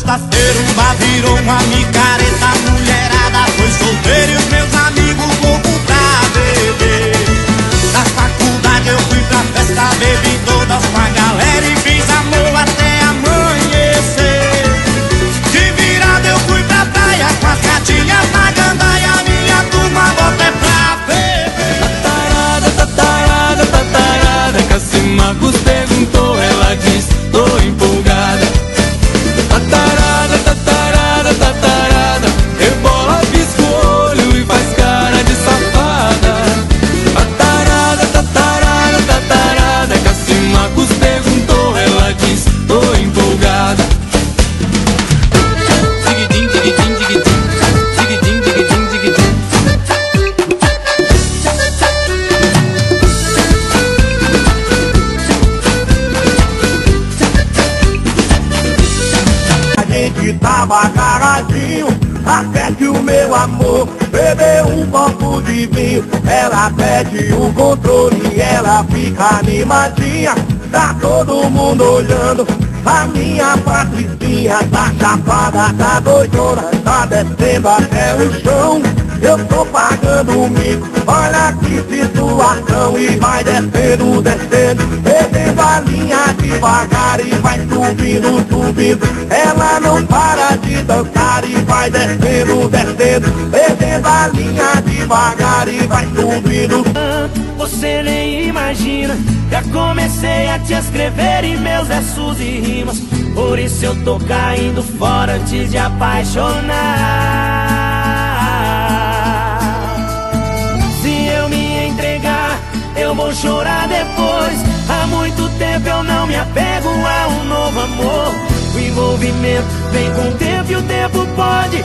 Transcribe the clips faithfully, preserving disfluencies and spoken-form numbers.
Taceruba virou uma micareta, a mulherada foi solteira e os meus amigos loucos pra beber. Na faculdade eu fui pra festa, bebi todas com a galera e fiz amor até amanhecer. De virada eu fui pra praia com as gatinhas na gandaia, minha turma bota é pra beber. Tatarada, tatarada, tatarada, Cassi Marcos perguntou, ela disse, tô empolgada. Tatarada, tatarada, tatarada, rebola, pisca o olho e faz cara de safada. Tatarada, tatarada, tatarada, Cassi Marcos perguntou, ela disse, tô empolgada. Digidim, digidim, digidim, digidim, digidim, digidim. A gente tava agarradinho, até que o meu amor bebeu um copo de vinho. Ela pede o controle e ela fica animadinha. Tá todo mundo olhando, a minha Patricinha tá chapada, tá doidona, tá descendo até o chão. Eu tô pagando o mico, olha que situação. E vai descendo, descendo, descendo a linha devagar e vai subindo, subindo. Ela não para de dançar e vai descendo, descendo, descendo a linha devagar e vai subindo. Você nem imagina, já comecei a te escrever em meus versos e rimas. Por isso eu tô caindo fora antes de apaixonar. Se eu me entregar, eu vou chorar depois. Há muito tempo eu não me apego a um novo amor. O envolvimento vem com o tempo e o tempo pode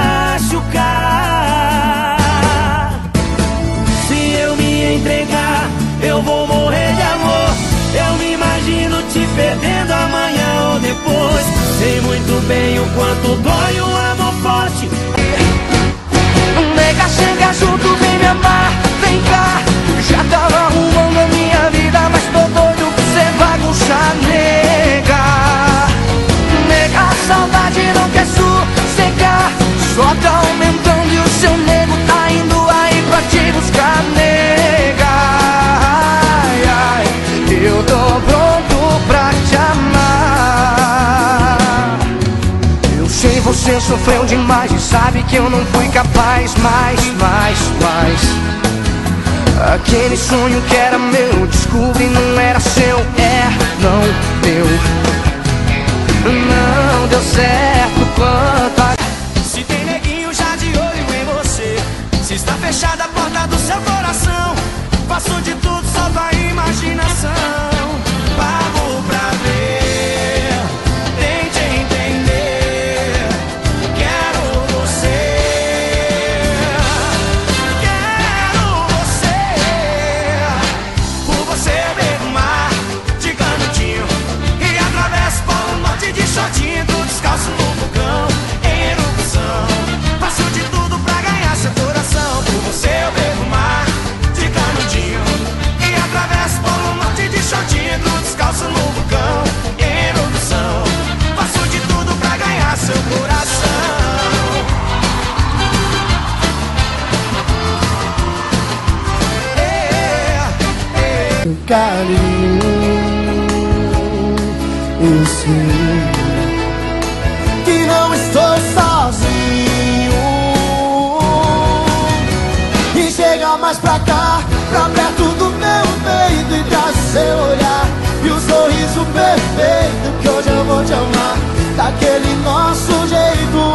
machucar. Se eu me entregar, eu vou morrer de amor. Eu me imagino te perdendo amanhã ou depois. Sei muito bem o quanto dói um amor forte. Nega, chega junto, vem me amar, vem cá. Já tava arrumando a minha vida, mas tô doido pra você bagunçar, nega. Nega, a saudade não quer sossegar, só tá aumentando e o seu nego tá indo aí pra te buscar, nega. Ai, ai, eu tô pronto pra te amar. Eu sei, você sofreu demais e sabe que eu não fui capaz. Mais, mais, mais. Aquele sonho que era meu, descobri não era seu. É, não deu, não deu certo quanto a... Se tem neguinho já de olho em você, se está fechada a porta do seu coração, faço de tudo só pra imaginação. Pago pra ver, tente entender. Quero você, quero você. Por você eu bebo mar de canudinho e atravesso Polo Norte de shortinho, descalço no vulcão, em erupção. Faço de tudo pra ganhar seu coração. Por você eu bebo mar de canudinho e atravesso Polo Norte de shortinho, descalço no vulcão, em erupção. Faço de tudo pra ganhar seu coração. É, é. Carinho, eu sei que não estou sozinho. E chega mais pra cá, pra perto do meu peito e traz o seu olhar e o sorriso perfeito que hoje eu vou te amar daquele nosso jeito.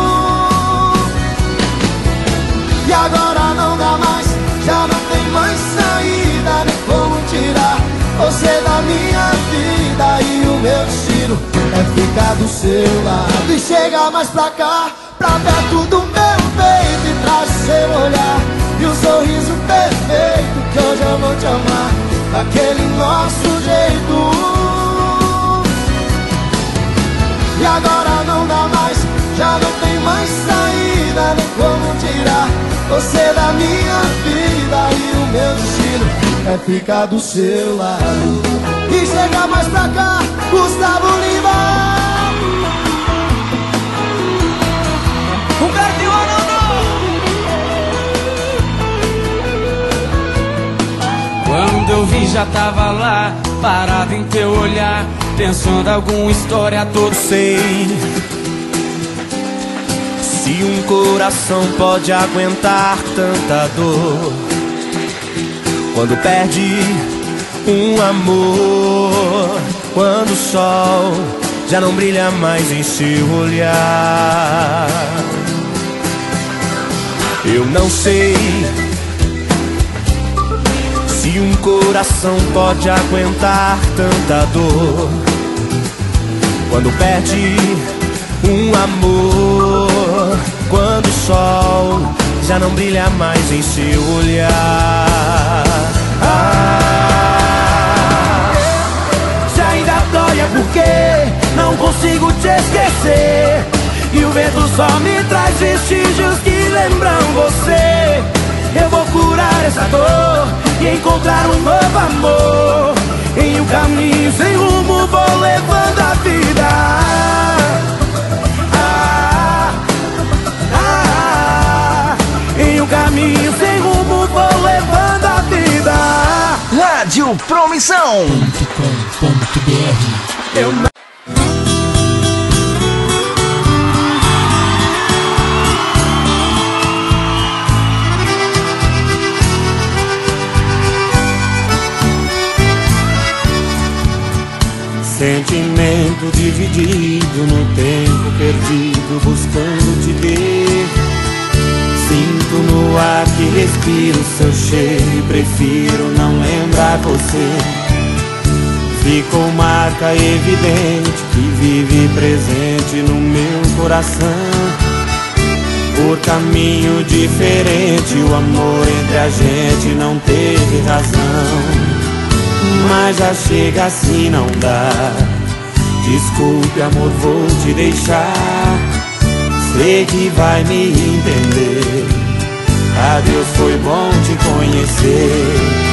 E agora não dá mais, já não tem mais saída, nem como tirar você da minha vida. E o meu destino é ficar do seu lado. E chega mais pra cá, pra perto do meu peito e traz o seu olhar e o sorriso perfeito que hoje eu vou te amar daquele nosso jeito. E agora não dá mais, já não tem mais saída, nem como tirar você da minha vida. E o meu destino é ficar do seu lado. E chega mais pra cá, Gustavo Lima. eu vi já tava lá, parado em teu olhar, pensando alguma história toda. Sei se um coração pode aguentar tanta dor quando perde um amor, quando o sol já não brilha mais em seu olhar. Eu não sei se um coração pode aguentar tanta dor quando perde um amor, quando o sol já não brilha mais em seu olhar. Ah, se ainda dói é porque não consigo te esquecer, e o vento só me traz vestígios que lembram você. Eu vou curar essa dor e encontrar um novo amor. Em um caminho sem rumo vou levando a vida. Ah, ah, ah, em um caminho sem rumo vou levando a vida. Rádio Promissão. Eu não sentimento dividido no tempo perdido, buscando te ver. Sinto no ar que respiro seu cheiro e prefiro não lembrar você. Ficou marca evidente que vive presente no meu coração. Por caminho diferente, o amor entre a gente não teve razão. Mas já chega assim, não dá. Desculpe, amor, vou te deixar. Sei que vai me entender. Adeus, foi bom te conhecer.